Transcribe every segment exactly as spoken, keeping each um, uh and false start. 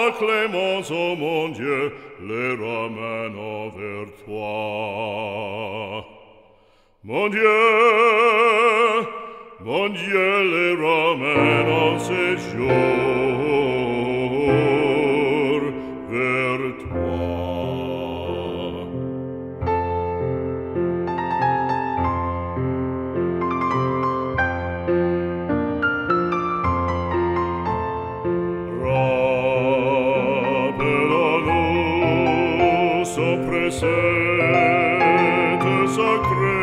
la clémence, ô mon Dieu, les ramène vers toi. Mon Dieu, mon Dieu, les ramène en séjour vers toi. Rappelons-nous son précepte sacré.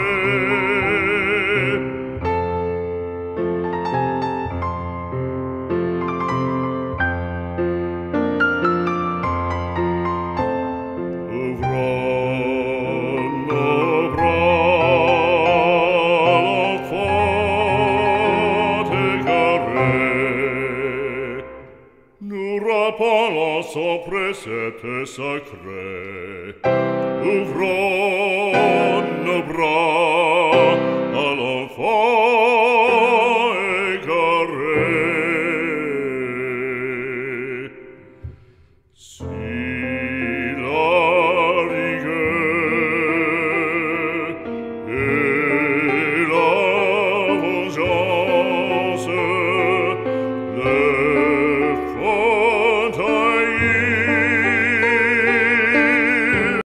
Rappelons son précepte sacré, ouvrons nos bras.